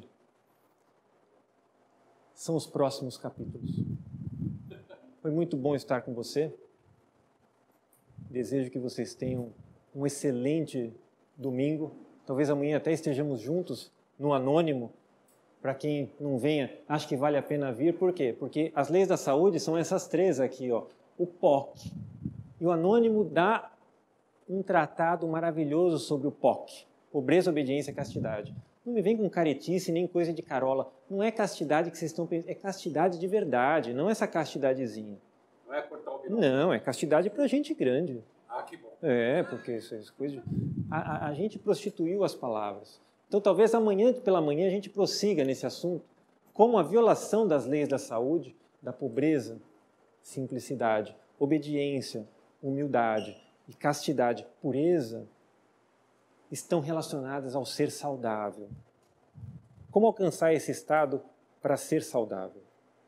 [SPEAKER 1] São os próximos capítulos. Foi muito bom estar com você. Desejo que vocês tenham um excelente domingo. Talvez amanhã até estejamos juntos no Anônimo. Para quem não venha, acho que vale a pena vir. Por quê? Porque as leis da saúde são essas três aqui, ó. O P O C. E o Anônimo dá um tratado maravilhoso sobre o P O C. Pobreza, obediência e castidade. Não me vem com caretice nem coisa de carola. Não é castidade que vocês estão pensando. É castidade de verdade, não essa castidadezinha.
[SPEAKER 2] Não é cortar o binóculo.
[SPEAKER 1] Não, é castidade para gente grande.
[SPEAKER 2] Ah, que bom.
[SPEAKER 1] É, porque essas coisas... A, a, a gente prostituiu as palavras. Então, talvez amanhã pela manhã a gente prossiga nesse assunto, como a violação das leis da saúde, da pobreza, simplicidade, obediência, humildade e castidade, pureza, estão relacionadas ao ser saudável. Como alcançar esse estado para ser saudável?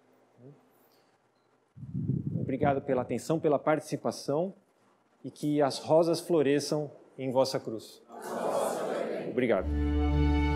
[SPEAKER 1] Obrigado pela atenção, pela participação e que as rosas floresçam em vossa cruz. Obrigado.